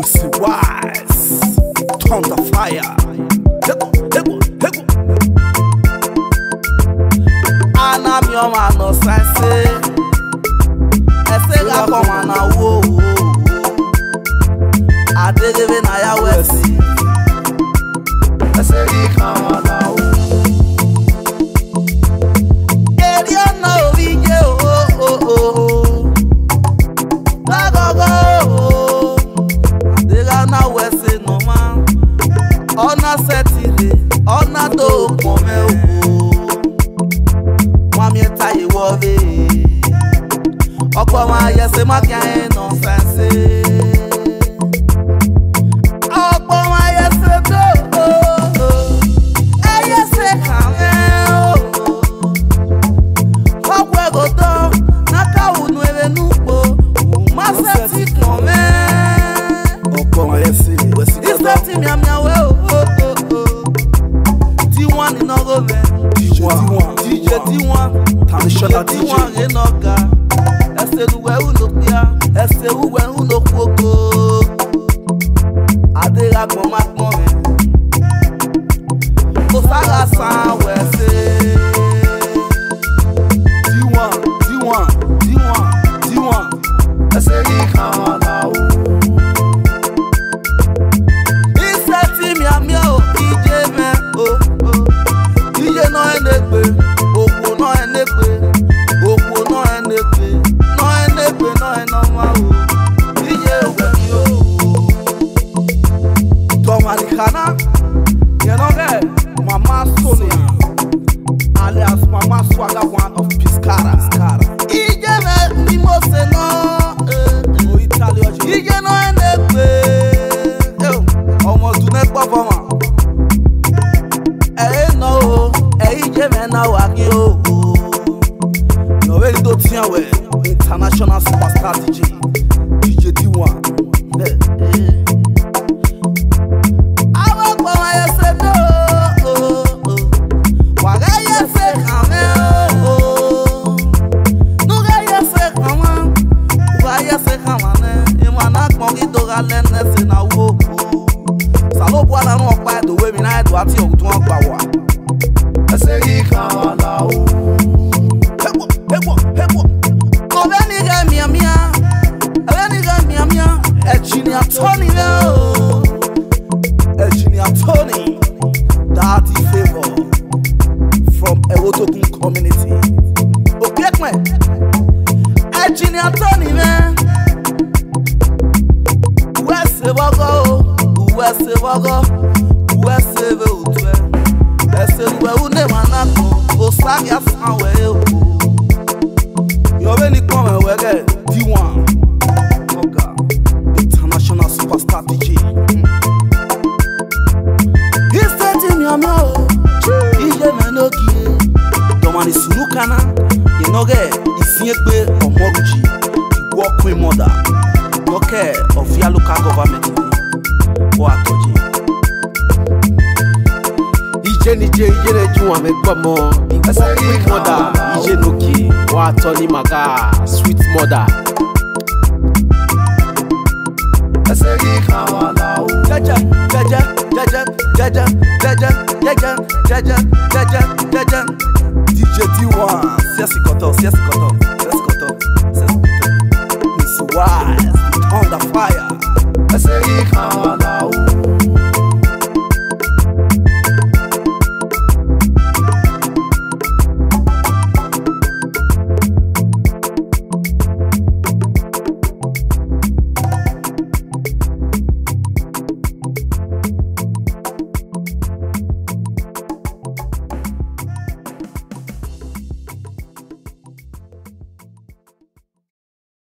Mr. Wise, turn the fire. Ana mi o ma no sense. Ese ga ko ma na wo. Adegebe na ya wesi. Ese ri ka ma na wo. Eri na obiye o. La go go. Adega na wesi no man. Ona setile, ona do come o. Mami eta ye wove. Okwa ma yese ma kyan no sense. Okwa ma yese do. Yese kame o. Okwa go do na ka unu ebe nupo. Ma seti kome. Okwa ma yese wesi go. Iseti mi amia we o. D1 in ogo me. DJ D1. Traditional DJ. D1 in oga. Ese uwe unopia. Ese uwe unopoko. Adela goma gome. Osaga san wese. D1. Ese ika na u. Iseti mi amia o. DJ me o. DJ no enegbe. Okwo no enegbe. Okwo no enegbe. No enegbe no enoma o. DJ we yo. Dominicana. You know that? Mama Sonia. Alias Mama Swagger one of Piscara. DJ me ni mo se no. O Italy. DJ no enegbe. Almost do not perform. No, DJ me na wagi o. You already do tian we international superstar DJ DEE ONE. Awa kwa ma yese do. Waga yese kame o. Nuga yese kama. Uga yese kama ne. Imana kongi do galen nese na wo. Salo bwana no pa do we mi na do ati o tun gba wa. Ese ri kan la o. Hebo. Obeni ga miamia. Obeni ga miamia. Engineer Tony o. Engineer Tony. Daddy Favor from Ewotokun community. Okay, man. Engineer Tony man. Wese bogo. Wese bogo. Wese be utwe. Ese we une manako. Osagi asanwe o. You're really coming with it. D1. Oga. International superstar DJ. He's setting your mouth. DJ Menoki. Domani Sunukana. You know get. Isiekbe Omoruji. The walkway mother. Okay. Of your local government. Watoji. DJ DEE ONE make more. The walkway mother. DJ Noki. Tony Maga, sweet mother. DJ DEE ONE, siasi koto. Mr. Wise, on the fire.